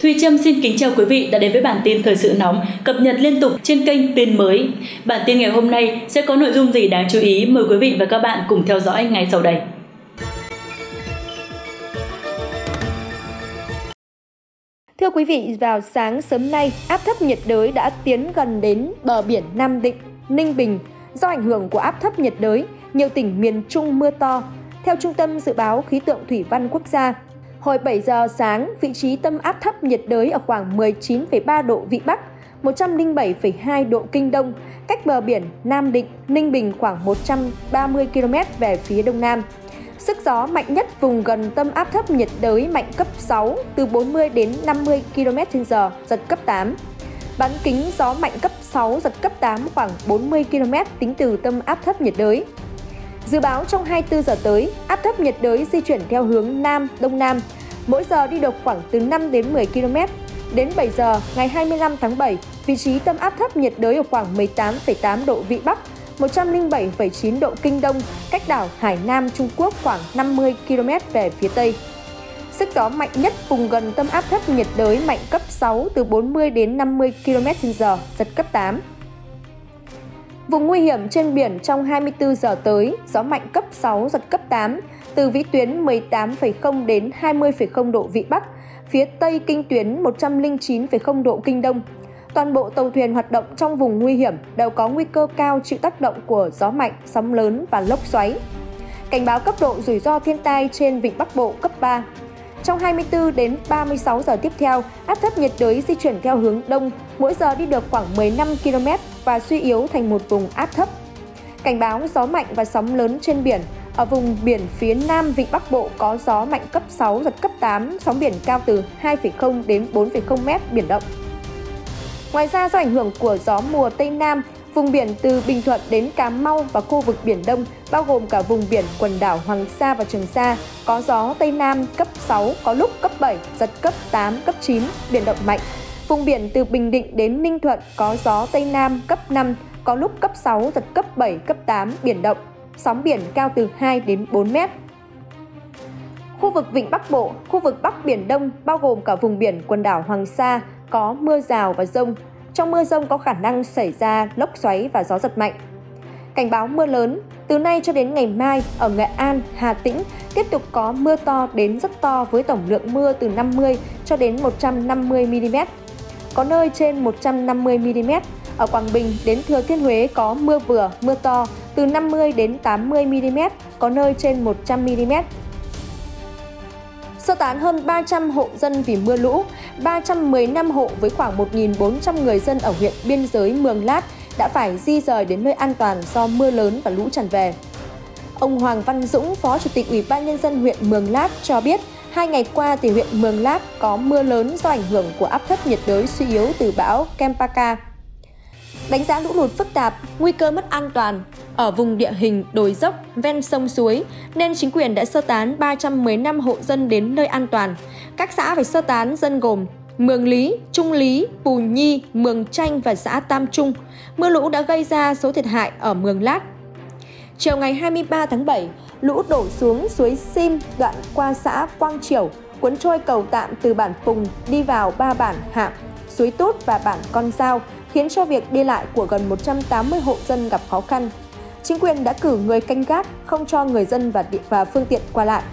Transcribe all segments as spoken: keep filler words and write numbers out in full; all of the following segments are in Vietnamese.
Thùy Trâm xin kính chào quý vị đã đến với bản tin thời sự nóng cập nhật liên tục trên kênh Tin Mới. Bản tin ngày hôm nay sẽ có nội dung gì đáng chú ý, mời quý vị và các bạn cùng theo dõi ngay sau đây. Thưa quý vị, vào sáng sớm nay, áp thấp nhiệt đới đã tiến gần đến bờ biển Nam Định, Ninh Bình. Do ảnh hưởng của áp thấp nhiệt đới, nhiều tỉnh miền Trung mưa to. Theo Trung tâm Dự báo Khí tượng Thủy văn Quốc gia, hồi bảy giờ sáng, vị trí tâm áp thấp nhiệt đới ở khoảng mười chín phẩy ba độ Vĩ Bắc, một trăm lẻ bảy phẩy hai độ Kinh Đông, cách bờ biển Nam Định, Ninh Bình khoảng một trăm ba mươi ki lô mét về phía đông nam. Sức gió mạnh nhất vùng gần tâm áp thấp nhiệt đới mạnh cấp sáu, từ bốn mươi đến năm mươi ki lô mét trên giờ, giật cấp tám. Bán kính gió mạnh cấp sáu, giật cấp tám khoảng bốn mươi ki lô mét tính từ tâm áp thấp nhiệt đới. Dự báo trong hai mươi tư giờ tới, áp thấp nhiệt đới di chuyển theo hướng Nam, Đông Nam, mỗi giờ đi được khoảng từ năm đến mười ki lô mét. Đến bảy giờ ngày hai mươi lăm tháng bảy, vị trí tâm áp thấp nhiệt đới ở khoảng mười tám phẩy tám độ Vĩ Bắc, một trăm lẻ bảy phẩy chín độ Kinh Đông, cách đảo Hải Nam Trung Quốc khoảng năm mươi ki lô mét về phía Tây. Sức gió mạnh nhất vùng gần tâm áp thấp nhiệt đới mạnh cấp sáu, từ bốn mươi đến năm mươi ki lô mét trên giờ, giật cấp tám. Vùng nguy hiểm trên biển trong hai mươi tư giờ tới, gió mạnh cấp sáu, giật cấp tám, từ vĩ tuyến mười tám phẩy không đến hai mươi phẩy không độ Vĩ Bắc, phía Tây kinh tuyến một trăm lẻ chín phẩy không độ Kinh Đông. Toàn bộ tàu thuyền hoạt động trong vùng nguy hiểm đều có nguy cơ cao chịu tác động của gió mạnh, sóng lớn và lốc xoáy. Cảnh báo cấp độ rủi ro thiên tai trên Vịnh Bắc Bộ cấp ba. Trong hai mươi tư đến ba mươi sáu giờ tiếp theo, áp thấp nhiệt đới di chuyển theo hướng đông, mỗi giờ đi được khoảng mười lăm ki lô mét và suy yếu thành một vùng áp thấp. Cảnh báo gió mạnh và sóng lớn trên biển. Ở vùng biển phía Nam Vịnh Bắc Bộ có gió mạnh cấp sáu, giật cấp tám, sóng biển cao từ hai phẩy không đến bốn phẩy không mét, biển động. Ngoài ra, do ảnh hưởng của gió mùa Tây Nam, vùng biển từ Bình Thuận đến Cà Mau và khu vực Biển Đông, bao gồm cả vùng biển quần đảo Hoàng Sa và Trường Sa, có gió Tây Nam cấp sáu, có lúc cấp bảy, giật cấp tám, cấp chín, biển động mạnh. Vùng biển từ Bình Định đến Ninh Thuận có gió Tây Nam cấp năm, có lúc cấp sáu, giật cấp bảy, cấp tám, biển động. Sóng biển cao từ hai đến bốn mét. Khu vực Vịnh Bắc Bộ, khu vực Bắc Biển Đông, bao gồm cả vùng biển quần đảo Hoàng Sa, có mưa rào và dông. Trong mưa dông có khả năng xảy ra lốc xoáy và gió giật mạnh. Cảnh báo mưa lớn, từ nay cho đến ngày mai, ở Nghệ An, Hà Tĩnh tiếp tục có mưa to đến rất to với tổng lượng mưa từ năm mươi cho đến một trăm năm mươi mi li mét. Có nơi trên một trăm năm mươi mi li mét. Ở Quảng Bình đến Thừa Thiên Huế có mưa vừa, mưa to từ năm mươi đến tám mươi mi li mét, có nơi trên một trăm mi li mét. Sơ tán hơn ba trăm hộ dân vì mưa lũ, ba trăm mười lăm hộ với khoảng một nghìn bốn trăm người dân ở huyện biên giới Mường Lát đã phải di rời đến nơi an toàn do mưa lớn và lũ tràn về. Ông Hoàng Văn Dũng, Phó Chủ tịch Ủy ban Nhân dân huyện Mường Lát cho biết, hai ngày qua thì huyện Mường Lát có mưa lớn do ảnh hưởng của áp thấp nhiệt đới suy yếu từ bão Kempaka. Đánh giá lũ lụt phức tạp, nguy cơ mất an toàn ở vùng địa hình đồi dốc ven sông suối nên chính quyền đã sơ tán ba trăm mười lăm hộ dân đến nơi an toàn. Các xã phải sơ tán dân gồm Mường Lý, Trung Lý, Pù Nhi, Mường Chanh và xã Tam Trung. Mưa lũ đã gây ra số thiệt hại ở Mường Lát. Chiều ngày hai mươi ba tháng bảy, lũ đổ xuống suối Sim đoạn qua xã Quang Chiểu, cuốn trôi cầu tạm từ bản Pùng đi vào ba bản Hạm, Suối Tút và bản Con Dao, khiến cho việc đi lại của gần một trăm tám mươi hộ dân gặp khó khăn. Chính quyền đã cử người canh gác, không cho người dân và, và phương tiện qua lại.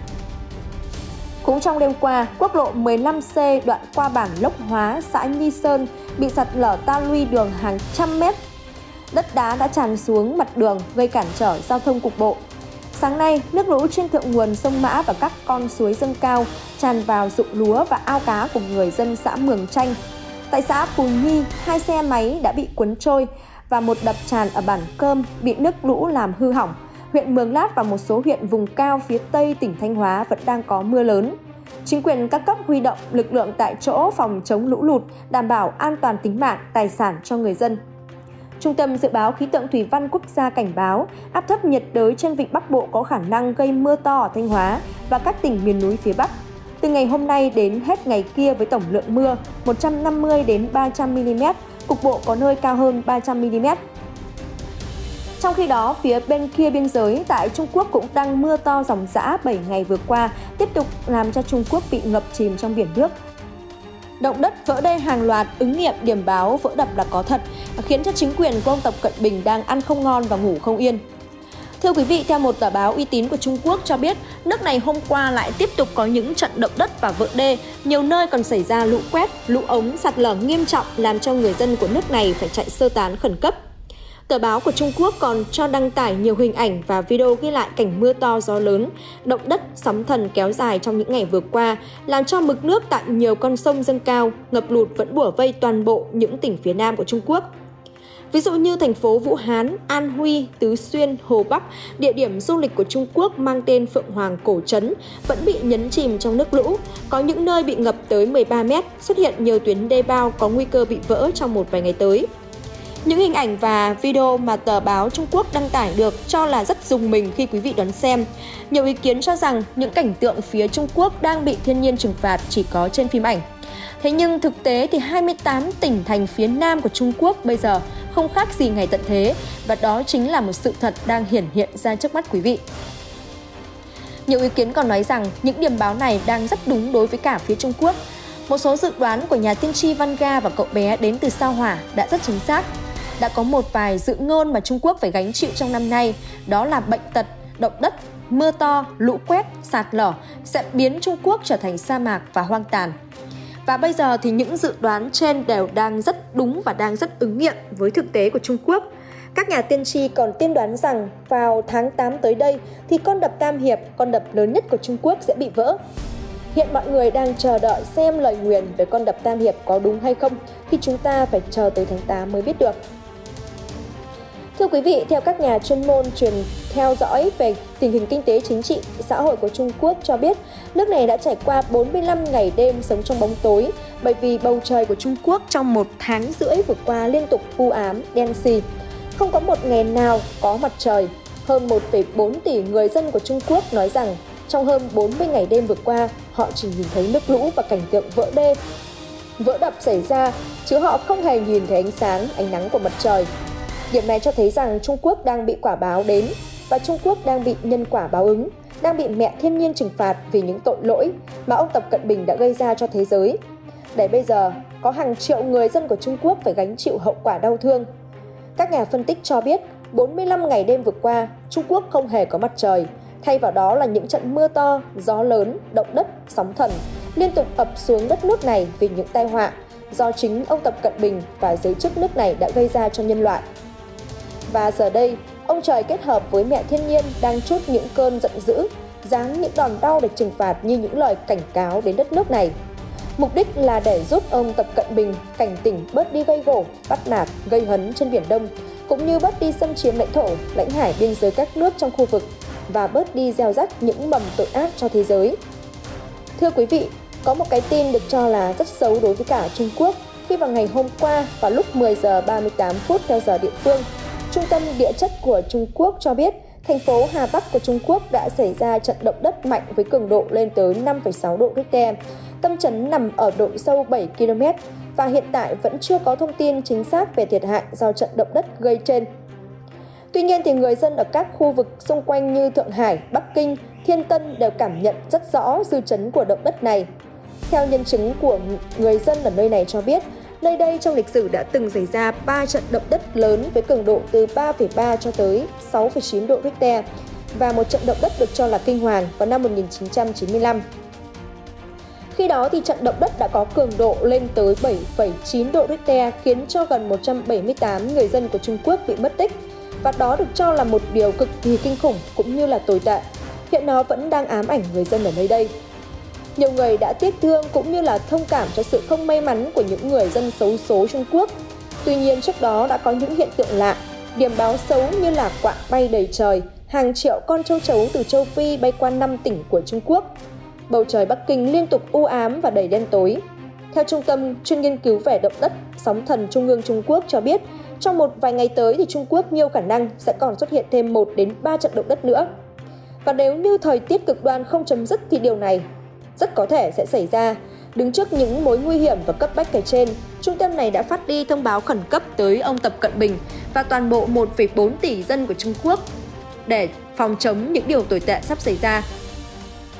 Cũng trong đêm qua, quốc lộ mười lăm C đoạn qua bản Lốc Hóa, xã Nhi Sơn bị sạt lở ta luy đường hàng trăm mét. Đất đá đã tràn xuống mặt đường, gây cản trở giao thông cục bộ. Sáng nay, nước lũ trên thượng nguồn sông Mã và các con suối dâng cao tràn vào ruộng lúa và ao cá của người dân xã Mường Chanh. Tại xã Pù Nhi, hai xe máy đã bị cuốn trôi và một đập tràn ở bản Cơm bị nước lũ làm hư hỏng. Huyện Mường Lát và một số huyện vùng cao phía Tây tỉnh Thanh Hóa vẫn đang có mưa lớn. Chính quyền các cấp huy động lực lượng tại chỗ phòng chống lũ lụt, đảm bảo an toàn tính mạng, tài sản cho người dân. Trung tâm Dự báo Khí tượng Thủy văn Quốc gia cảnh báo áp thấp nhiệt đới trên Vịnh Bắc Bộ có khả năng gây mưa to ở Thanh Hóa và các tỉnh miền núi phía Bắc. Từ ngày hôm nay đến hết ngày kia với tổng lượng mưa một trăm năm mươi đến ba trăm mi li mét, cục bộ có nơi cao hơn ba trăm mi li mét. Trong khi đó, phía bên kia biên giới tại Trung Quốc cũng đang mưa to ròng rã bảy ngày vừa qua, tiếp tục làm cho Trung Quốc bị ngập chìm trong biển nước. động đất, vỡ đê hàng loạt, ứng nghiệm điểm báo vỡ đập là có thật, khiến cho chính quyền của ông Tập Cận Bình đang ăn không ngon và ngủ không yên. Thưa quý vị, theo một tờ báo uy tín của Trung Quốc cho biết, nước này hôm qua lại tiếp tục có những trận động đất và vỡ đê, nhiều nơi còn xảy ra lũ quét, lũ ống, sạt lở nghiêm trọng làm cho người dân của nước này phải chạy sơ tán khẩn cấp. Tờ báo của Trung Quốc còn cho đăng tải nhiều hình ảnh và video ghi lại cảnh mưa to gió lớn, động đất, sóng thần kéo dài trong những ngày vừa qua, làm cho mực nước tại nhiều con sông dâng cao, ngập lụt vẫn bủa vây toàn bộ những tỉnh phía Nam của Trung Quốc. Ví dụ như thành phố Vũ Hán, An Huy, Tứ Xuyên, Hồ Bắc, địa điểm du lịch của Trung Quốc mang tên Phượng Hoàng Cổ Trấn, vẫn bị nhấn chìm trong nước lũ, có những nơi bị ngập tới mười ba mét, xuất hiện nhiều tuyến đê bao có nguy cơ bị vỡ trong một vài ngày tới. Những hình ảnh và video mà tờ báo Trung Quốc đăng tải được cho là rất rùng mình khi quý vị đón xem. Nhiều ý kiến cho rằng những cảnh tượng phía Trung Quốc đang bị thiên nhiên trừng phạt chỉ có trên phim ảnh. Thế nhưng thực tế thì hai mươi tám tỉnh thành phía Nam của Trung Quốc bây giờ không khác gì ngày tận thế, và đó chính là một sự thật đang hiển hiện ra trước mắt quý vị. Nhiều ý kiến còn nói rằng những điểm báo này đang rất đúng đối với cả phía Trung Quốc. Một số dự đoán của nhà tiên tri Vanga và cậu bé đến từ sao Hỏa đã rất chính xác. Đã có một vài dự ngôn mà Trung Quốc phải gánh chịu trong năm nay, đó là bệnh tật, động đất, mưa to, lũ quét, sạt lở sẽ biến Trung Quốc trở thành sa mạc và hoang tàn. Và bây giờ thì những dự đoán trên đều đang rất đúng và đang rất ứng nghiệm với thực tế của Trung Quốc. Các nhà tiên tri còn tiên đoán rằng vào tháng tám tới đây thì con đập Tam Hiệp, con đập lớn nhất của Trung Quốc sẽ bị vỡ. Hiện mọi người đang chờ đợi xem lời nguyền về con đập Tam Hiệp có đúng hay không, thì chúng ta phải chờ tới tháng tám mới biết được. Thưa quý vị, theo các nhà chuyên môn truyền theo dõi về tình hình kinh tế, chính trị, xã hội của Trung Quốc cho biết, nước này đã trải qua bốn mươi lăm ngày đêm sống trong bóng tối, bởi vì bầu trời của Trung Quốc trong một tháng rưỡi vừa qua liên tục u ám, đen xì. Không có một ngày nào có mặt trời. Hơn một phẩy bốn tỷ người dân của Trung Quốc nói rằng trong hơn bốn mươi ngày đêm vừa qua, họ chỉ nhìn thấy nước lũ và cảnh tượng vỡ đê, vỡ đập xảy ra, chứ họ không hề nhìn thấy ánh sáng, ánh nắng của mặt trời. Điểm này cho thấy rằng Trung Quốc đang bị quả báo đến, và Trung Quốc đang bị nhân quả báo ứng, đang bị mẹ thiên nhiên trừng phạt vì những tội lỗi mà ông Tập Cận Bình đã gây ra cho thế giới. Để bây giờ, có hàng triệu người dân của Trung Quốc phải gánh chịu hậu quả đau thương. Các nhà phân tích cho biết, bốn mươi lăm ngày đêm vừa qua, Trung Quốc không hề có mặt trời, thay vào đó là những trận mưa to, gió lớn, động đất, sóng thần liên tục ập xuống đất nước này vì những tai họa do chính ông Tập Cận Bình và giới chức nước này đã gây ra cho nhân loại. Và giờ đây, ông trời kết hợp với mẹ thiên nhiên đang trút những cơn giận dữ, giáng những đòn đau để trừng phạt như những lời cảnh cáo đến đất nước này. Mục đích là để giúp ông Tập Cận Bình cảnh tỉnh bớt đi gây gổ, bắt nạt, gây hấn trên Biển Đông, cũng như bớt đi xâm chiếm lãnh thổ, lãnh hải biên giới các nước trong khu vực và bớt đi gieo rắc những mầm tội ác cho thế giới. Thưa quý vị, có một cái tin được cho là rất xấu đối với cả Trung Quốc khi vào ngày hôm qua vào lúc mười giờ ba mươi tám phút theo giờ địa phương, Trung tâm Địa chất của Trung Quốc cho biết thành phố Hà Bắc của Trung Quốc đã xảy ra trận động đất mạnh với cường độ lên tới năm phẩy sáu độ Richter. Tâm chấn nằm ở độ sâu bảy ki lô mét và hiện tại vẫn chưa có thông tin chính xác về thiệt hại do trận động đất gây trên. Tuy nhiên thì người dân ở các khu vực xung quanh như Thượng Hải, Bắc Kinh, Thiên Tân đều cảm nhận rất rõ dư chấn của động đất này. Theo nhân chứng của người dân ở nơi này cho biết, nơi đây trong lịch sử đã từng xảy ra ba trận động đất lớn với cường độ từ ba phẩy ba cho tới sáu phẩy chín độ Richter và một trận động đất được cho là kinh hoàng vào năm một nghìn chín trăm chín mươi lăm. Khi đó thì trận động đất đã có cường độ lên tới bảy phẩy chín độ Richter khiến cho gần một trăm bảy mươi tám người dân của Trung Quốc bị mất tích, và đó được cho là một điều cực kỳ kinh khủng cũng như là tồi tệ. Hiện nó vẫn đang ám ảnh người dân ở nơi đây. Nhiều người đã tiếc thương cũng như là thông cảm cho sự không may mắn của những người dân xấu số Trung Quốc. Tuy nhiên trước đó đã có những hiện tượng lạ, điểm báo xấu như là quạ bay đầy trời, hàng triệu con châu chấu từ châu Phi bay qua năm tỉnh của Trung Quốc. Bầu trời Bắc Kinh liên tục u ám và đầy đen tối. Theo Trung tâm chuyên nghiên cứu về động đất, sóng thần Trung ương Trung Quốc cho biết, trong một vài ngày tới thì Trung Quốc nhiều khả năng sẽ còn xuất hiện thêm một đến ba trận động đất nữa. Và nếu như thời tiết cực đoan không chấm dứt thì điều này rất có thể sẽ xảy ra. Đứng trước những mối nguy hiểm và cấp bách kể trên, trung tâm này đã phát đi thông báo khẩn cấp tới ông Tập Cận Bình và toàn bộ một phẩy bốn tỷ dân của Trung Quốc để phòng chống những điều tồi tệ sắp xảy ra.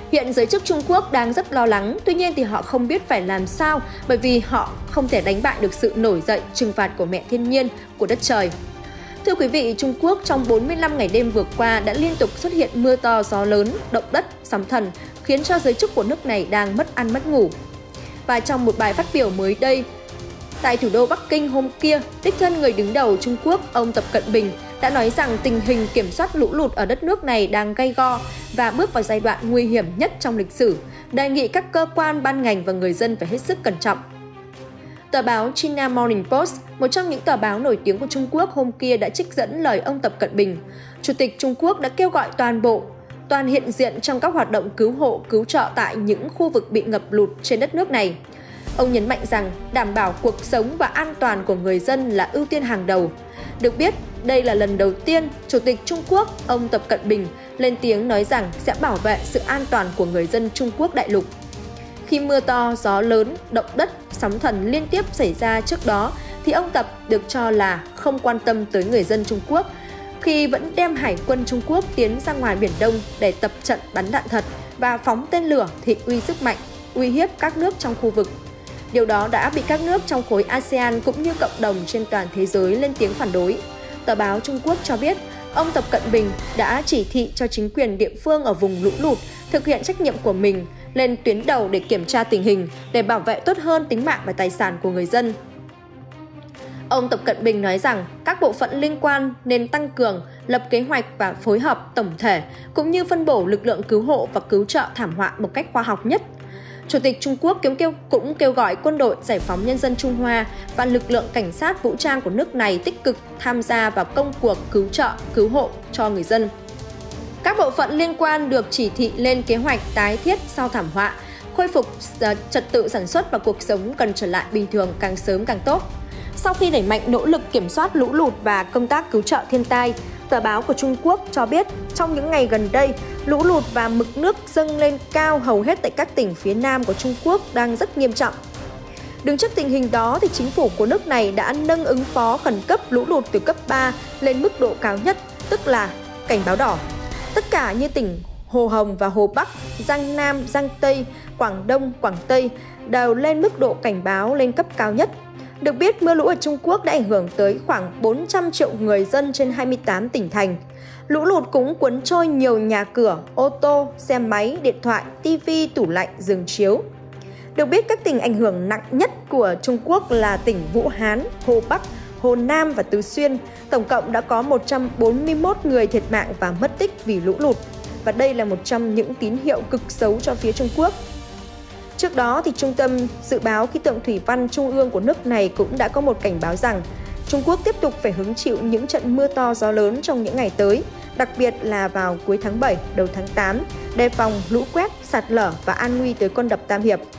Hiện giới chức Trung Quốc đang rất lo lắng, tuy nhiên thì họ không biết phải làm sao bởi vì họ không thể đánh bại được sự nổi dậy trừng phạt của mẹ thiên nhiên, của đất trời. Thưa quý vị, Trung Quốc trong bốn mươi lăm ngày đêm vừa qua đã liên tục xuất hiện mưa to, gió lớn, động đất, sóng thần, khiến cho giới chức của nước này đang mất ăn mất ngủ. Và trong một bài phát biểu mới đây, tại thủ đô Bắc Kinh hôm kia, đích thân người đứng đầu Trung Quốc, ông Tập Cận Bình, đã nói rằng tình hình kiểm soát lũ lụt ở đất nước này đang gay go và bước vào giai đoạn nguy hiểm nhất trong lịch sử, đề nghị các cơ quan, ban ngành và người dân phải hết sức cẩn trọng. Tờ báo China Morning Post, một trong những tờ báo nổi tiếng của Trung Quốc hôm kia đã trích dẫn lời ông Tập Cận Bình. Chủ tịch Trung Quốc đã kêu gọi toàn bộ, toàn hiện diện trong các hoạt động cứu hộ, cứu trợ tại những khu vực bị ngập lụt trên đất nước này. Ông nhấn mạnh rằng đảm bảo cuộc sống và an toàn của người dân là ưu tiên hàng đầu. Được biết, đây là lần đầu tiên Chủ tịch Trung Quốc, ông Tập Cận Bình, lên tiếng nói rằng sẽ bảo vệ sự an toàn của người dân Trung Quốc đại lục. Khi mưa to, gió lớn, động đất, sóng thần liên tiếp xảy ra trước đó, thì ông Tập được cho là không quan tâm tới người dân Trung Quốc, khi vẫn đem hải quân Trung Quốc tiến ra ngoài Biển Đông để tập trận bắn đạn thật và phóng tên lửa thị uy sức mạnh, uy hiếp các nước trong khu vực. Điều đó đã bị các nước trong khối a sê an cũng như cộng đồng trên toàn thế giới lên tiếng phản đối. Tờ báo Trung Quốc cho biết, ông Tập Cận Bình đã chỉ thị cho chính quyền địa phương ở vùng lũ lụt thực hiện trách nhiệm của mình, lên tuyến đầu để kiểm tra tình hình, để bảo vệ tốt hơn tính mạng và tài sản của người dân. Ông Tập Cận Bình nói rằng các bộ phận liên quan nên tăng cường, lập kế hoạch và phối hợp tổng thể, cũng như phân bổ lực lượng cứu hộ và cứu trợ thảm họa một cách khoa học nhất. Chủ tịch Trung Quốc cũng kêu, cũng kêu gọi quân đội Giải phóng Nhân dân Trung Hoa và lực lượng cảnh sát vũ trang của nước này tích cực tham gia vào công cuộc cứu trợ, cứu hộ cho người dân. Các bộ phận liên quan được chỉ thị lên kế hoạch tái thiết sau thảm họa, khôi phục trật tự sản xuất và cuộc sống cần trở lại bình thường càng sớm càng tốt. Sau khi đẩy mạnh nỗ lực kiểm soát lũ lụt và công tác cứu trợ thiên tai, tờ báo của Trung Quốc cho biết trong những ngày gần đây, lũ lụt và mực nước dâng lên cao hầu hết tại các tỉnh phía Nam của Trung Quốc đang rất nghiêm trọng. Đứng trước tình hình đó, thì chính phủ của nước này đã nâng ứng phó khẩn cấp lũ lụt từ cấp ba lên mức độ cao nhất, tức là cảnh báo đỏ. Tất cả như tỉnh Hồ Hồng và Hồ Bắc, Giang Nam, Giang Tây, Quảng Đông, Quảng Tây đều lên mức độ cảnh báo lên cấp cao nhất. Được biết, mưa lũ ở Trung Quốc đã ảnh hưởng tới khoảng bốn trăm triệu người dân trên hai mươi tám tỉnh thành. Lũ lụt cũng cuốn trôi nhiều nhà cửa, ô tô, xe máy, điện thoại, tivi, tủ lạnh, giường chiếu. Được biết, các tỉnh ảnh hưởng nặng nhất của Trung Quốc là tỉnh Vũ Hán, Hồ Bắc, Hồ Nam và Tứ Xuyên. Tổng cộng đã có một trăm bốn mươi mốt người thiệt mạng và mất tích vì lũ lụt. Và đây là một trong những tín hiệu cực xấu cho phía Trung Quốc. Trước đó, thì Trung tâm Dự báo Khí tượng Thủy văn Trung ương của nước này cũng đã có một cảnh báo rằng Trung Quốc tiếp tục phải hứng chịu những trận mưa to gió lớn trong những ngày tới, đặc biệt là vào cuối tháng bảy, đầu tháng tám, đề phòng lũ quét, sạt lở và an nguy tới con đập Tam Hiệp.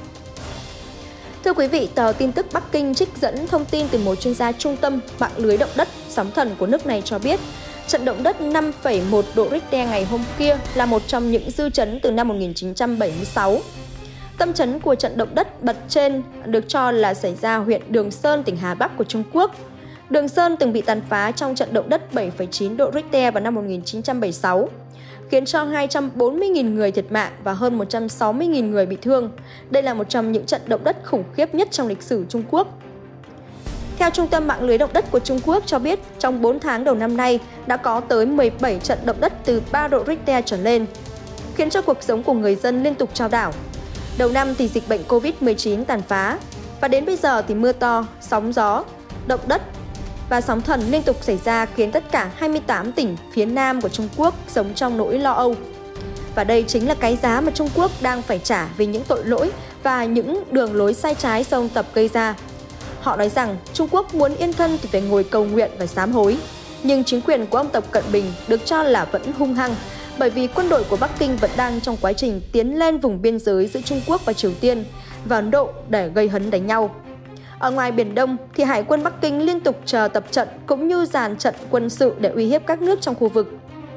Thưa quý vị, tờ tin tức Bắc Kinh trích dẫn thông tin từ một chuyên gia trung tâm mạng lưới động đất sóng thần của nước này cho biết, trận động đất năm phẩy một độ Richter ngày hôm kia là một trong những dư chấn từ năm một nghìn chín trăm bảy mươi sáu. Tâm chấn của trận động đất bật trên được cho là xảy ra huyện Đường Sơn, tỉnh Hà Bắc của Trung Quốc. Đường Sơn từng bị tàn phá trong trận động đất bảy phẩy chín độ Richter vào năm một nghìn chín trăm bảy mươi sáu, khiến cho hai trăm bốn mươi nghìn người thiệt mạng và hơn một trăm sáu mươi nghìn người bị thương. Đây là một trong những trận động đất khủng khiếp nhất trong lịch sử Trung Quốc. Theo Trung tâm mạng lưới động đất của Trung Quốc cho biết, trong bốn tháng đầu năm nay đã có tới mười bảy trận động đất từ ba độ Richter trở lên, khiến cho cuộc sống của người dân liên tục chao đảo. Đầu năm thì dịch bệnh Covid mười chín tàn phá, và đến bây giờ thì mưa to, sóng gió, động đất và sóng thần liên tục xảy ra khiến tất cả hai mươi tám tỉnh phía Nam của Trung Quốc sống trong nỗi lo âu. Và đây chính là cái giá mà Trung Quốc đang phải trả vì những tội lỗi và những đường lối sai trái do ông Tập gây ra. Họ nói rằng Trung Quốc muốn yên thân thì phải ngồi cầu nguyện và sám hối. Nhưng chính quyền của ông Tập Cận Bình được cho là vẫn hung hăng, bởi vì quân đội của Bắc Kinh vẫn đang trong quá trình tiến lên vùng biên giới giữa Trung Quốc và Triều Tiên và Ấn Độ để gây hấn đánh nhau. Ở ngoài Biển Đông thì Hải quân Bắc Kinh liên tục chờ tập trận cũng như dàn trận quân sự để uy hiếp các nước trong khu vực.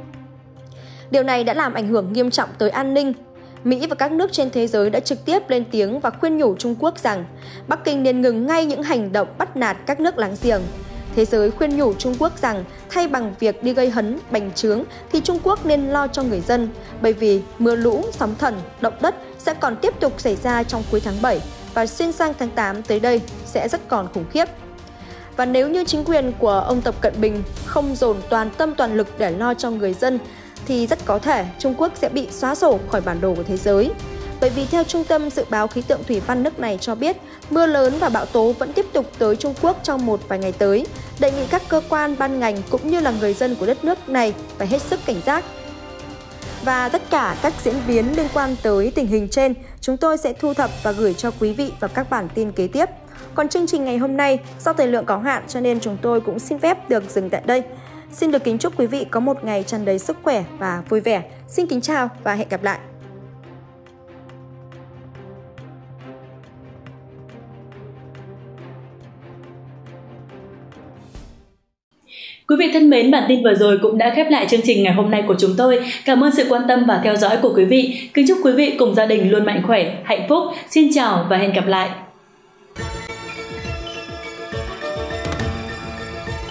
Điều này đã làm ảnh hưởng nghiêm trọng tới an ninh. Mỹ và các nước trên thế giới đã trực tiếp lên tiếng và khuyên nhủ Trung Quốc rằng Bắc Kinh nên ngừng ngay những hành động bắt nạt các nước láng giềng. Thế giới khuyên nhủ Trung Quốc rằng thay bằng việc đi gây hấn, bành trướng thì Trung Quốc nên lo cho người dân, bởi vì mưa lũ, sóng thần, động đất sẽ còn tiếp tục xảy ra trong cuối tháng bảy và xuyên sang tháng tám tới đây sẽ rất còn khủng khiếp. Và nếu như chính quyền của ông Tập Cận Bình không dồn toàn tâm toàn lực để lo cho người dân thì rất có thể Trung Quốc sẽ bị xóa sổ khỏi bản đồ của thế giới. Bởi vì theo Trung tâm Dự báo Khí tượng Thủy văn nước này cho biết, mưa lớn và bão tố vẫn tiếp tục tới Trung Quốc trong một vài ngày tới, đề nghị các cơ quan ban ngành cũng như là người dân của đất nước này phải hết sức cảnh giác. Và tất cả các diễn biến liên quan tới tình hình trên, chúng tôi sẽ thu thập và gửi cho quý vị vào các bản tin kế tiếp. Còn chương trình ngày hôm nay, do thời lượng có hạn cho nên chúng tôi cũng xin phép được dừng tại đây. Xin được kính chúc quý vị có một ngày tràn đầy sức khỏe và vui vẻ. Xin kính chào và hẹn gặp lại! Quý vị thân mến, bản tin vừa rồi cũng đã khép lại chương trình ngày hôm nay của chúng tôi. Cảm ơn sự quan tâm và theo dõi của quý vị. Kính chúc quý vị cùng gia đình luôn mạnh khỏe, hạnh phúc. Xin chào và hẹn gặp lại!